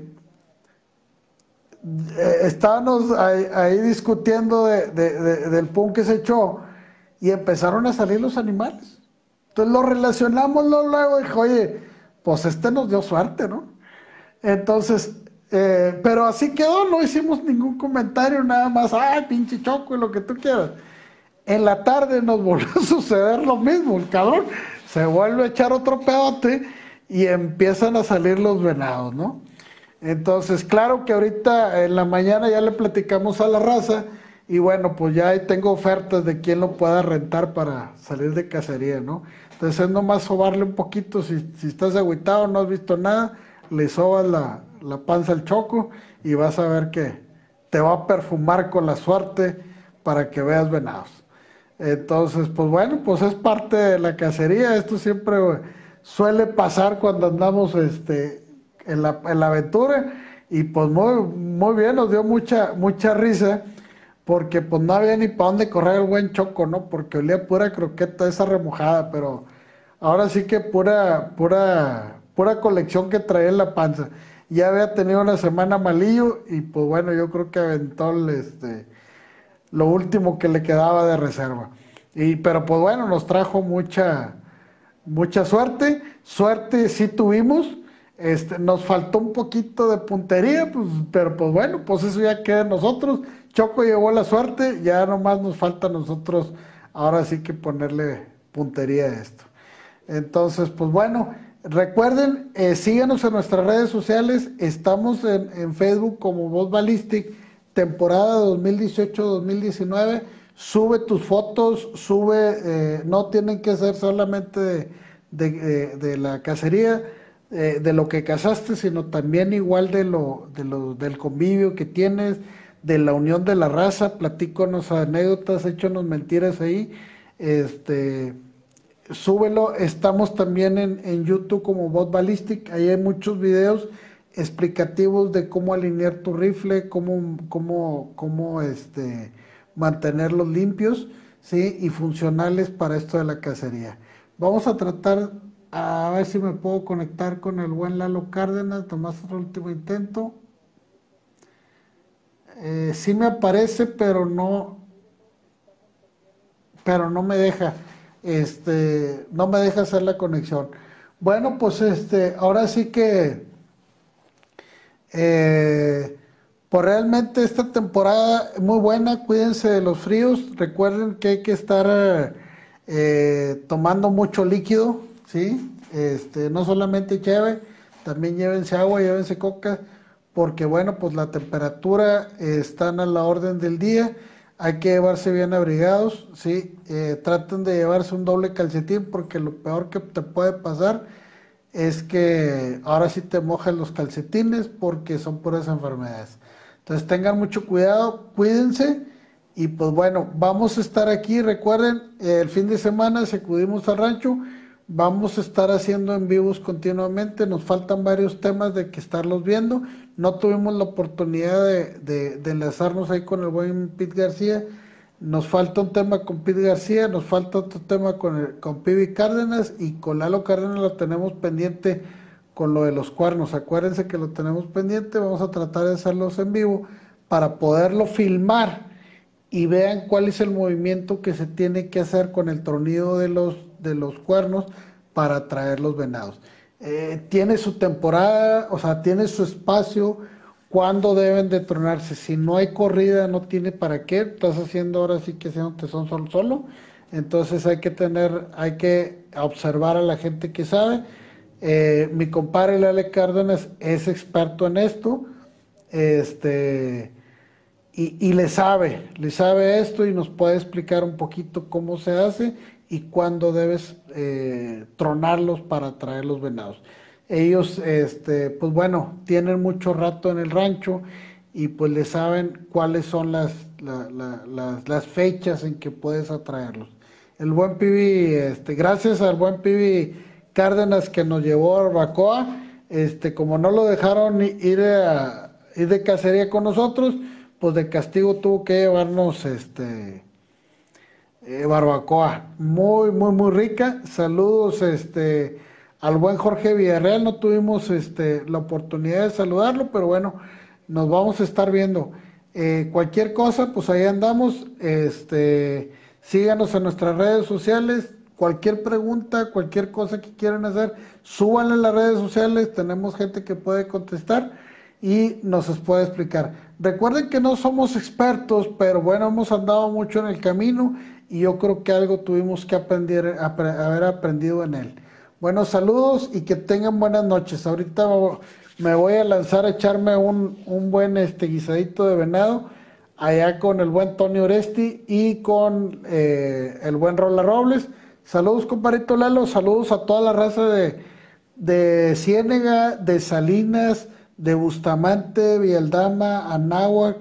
eh, estábamos ahí, ahí discutiendo de, de, de, del pum que se echó y empezaron a salir los animales. Entonces lo relacionamos luego, dijo, oye, pues este nos dio suerte, ¿no? Entonces, eh, pero así quedó, no hicimos ningún comentario, nada más, ay, pinche Choco y lo que tú quieras. En la tarde nos volvió a suceder lo mismo, el cabrón se vuelve a echar otro pedote y empiezan a salir los venados, ¿no? Entonces, claro que ahorita en la mañana ya le platicamos a la raza y bueno, pues ya ahí tengo ofertas de quién lo pueda rentar para salir de cacería, ¿no? Entonces es nomás sobarle un poquito, si, si estás agüitado, no has visto nada, le sobas la, la panza al Choco y vas a ver que te va a perfumar con la suerte para que veas venados. Entonces, pues bueno, pues es parte de la cacería, esto siempre suele pasar cuando andamos este, en, la, en la aventura y pues muy, muy bien, nos dio mucha, mucha risa porque pues no había ni para dónde correr el buen Choco, ¿no? Porque olía pura croqueta esa remojada, pero ahora sí que pura, pura, pura colección que traía en la panza. Ya había tenido una semana malillo y pues bueno, yo creo que aventó el, este, lo último que le quedaba de reserva. Y, pero pues bueno, nos trajo mucha, mucha suerte. Suerte sí tuvimos. Este, nos faltó un poquito de puntería, pues, pero pues bueno, pues eso ya queda en nosotros. Choco llevó la suerte, ya nomás nos falta a nosotros ahora sí que ponerle puntería a esto. Entonces, pues bueno, recuerden, eh, síganos en nuestras redes sociales, estamos en, en Facebook como Voz Ballistic, temporada dos mil dieciocho dos mil diecinueve, sube tus fotos, sube, eh, no tienen que ser solamente de, de, de, de la cacería, eh, de lo que cazaste, sino también igual de lo, de lo, del convivio que tienes, de la unión de la raza, platíconos anécdotas, échonos mentiras ahí, este, súbelo, estamos también en, en YouTube como Bot Ballistic, ahí hay muchos videos explicativos de cómo alinear tu rifle, cómo, cómo, cómo este, mantenerlos limpios, ¿sí? Y funcionales para esto de la cacería. Vamos a tratar a ver si me puedo conectar con el buen Lalo Cárdenas, tomás otro último intento. Eh, sí me aparece, pero no, pero no me deja, este, no me deja hacer la conexión. Bueno, pues este, ahora sí que, eh, pues realmente esta temporada muy buena, cuídense de los fríos, recuerden que hay que estar eh, tomando mucho líquido, ¿sí? Este, no solamente cheve, también llévense agua, llévense coca, porque bueno, pues la temperatura eh, están a la orden del día, hay que llevarse bien abrigados, ¿sí? Eh, traten de llevarse un doble calcetín porque lo peor que te puede pasar es que ahora sí te mojan los calcetines porque son puras enfermedades. Entonces tengan mucho cuidado, cuídense y pues bueno, vamos a estar aquí, recuerden, eh, el fin de semana sacudimos al rancho, vamos a estar haciendo en vivos continuamente, nos faltan varios temas de que estarlos viendo, no tuvimos la oportunidad de, de, de enlazarnos ahí con el buen Pete García, nos falta un tema con Pete García, nos falta otro tema con, el, con Pibi Cárdenas y con Lalo Cárdenas lo tenemos pendiente con lo de los cuernos. Acuérdense que lo tenemos pendiente, vamos a tratar de hacerlos en vivo para poderlo filmar y vean cuál es el movimiento que se tiene que hacer con el tronido de los, de los cuernos para atraer los venados. Eh, tiene su temporada, o sea, tiene su espacio, cuándo deben de tronarse. Si no hay corrida, no tiene para qué. Estás haciendo ahora sí que haciendo tesón solo solo. Entonces hay que tener, hay que observar a la gente que sabe. Eh, mi compadre Lale Cárdenas es experto en esto. Este, y, y le sabe, le sabe esto y nos puede explicar un poquito cómo se hace y cuándo debes eh, tronarlos para atraer los venados. Ellos, este, pues bueno, tienen mucho rato en el rancho y pues le saben cuáles son las, la, la, las, las fechas en que puedes atraerlos. El buen Pibi, este, gracias al buen Pibi Cárdenas que nos llevó a Barbacoa, este, como no lo dejaron ir, a, ir de cacería con nosotros, pues de castigo tuvo que llevarnos este eh, barbacoa, muy, muy, muy rica. Saludos este al buen Jorge Villarreal, no tuvimos este la oportunidad de saludarlo, pero bueno, nos vamos a estar viendo. Eh, cualquier cosa, pues ahí andamos. Este, síganos en nuestras redes sociales. Cualquier pregunta, cualquier cosa que quieran hacer, súbanle en las redes sociales. Tenemos gente que puede contestar y nos puede explicar. Recuerden que no somos expertos, pero bueno, hemos andado mucho en el camino y yo creo que algo tuvimos que aprender, apre, haber aprendido en él. Buenos saludos y que tengan buenas noches. Ahorita me voy a lanzar a echarme un, un buen este, guisadito de venado allá con el buen Tony Oresti y con eh, el buen Rola Robles. Saludos, compadrito Lalo. Saludos a toda la raza de, de Ciénega, de Salinas, de Bustamante, Vialdama, Anáhuac,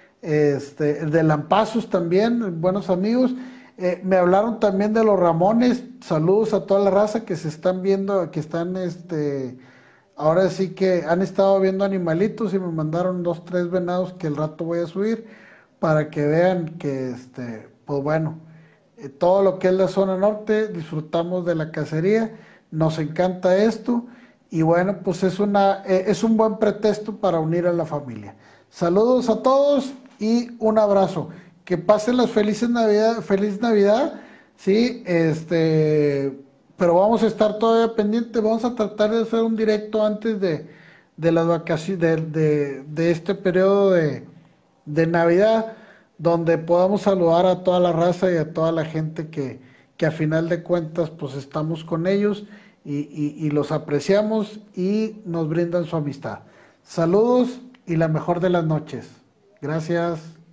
este, de Lampazos también, buenos amigos. Eh, me hablaron también de los Ramones. Saludos a toda la raza que se están viendo, que están, este, ahora sí que han estado viendo animalitos y me mandaron dos, tres venados que el rato voy a subir para que vean que, este, pues bueno, eh, todo lo que es la zona norte, disfrutamos de la cacería, nos encanta esto y bueno, pues es, una, eh, es un buen pretexto para unir a la familia. Saludos a todos y un abrazo. Que pasen las felices Navidad, feliz Navidad, sí, este, pero vamos a estar todavía pendientes, vamos a tratar de hacer un directo antes de, de las vacaciones, de, de, de este periodo de, de Navidad, donde podamos saludar a toda la raza y a toda la gente que, que a final de cuentas pues estamos con ellos y, y, y los apreciamos y nos brindan su amistad. Saludos y la mejor de las noches. Gracias.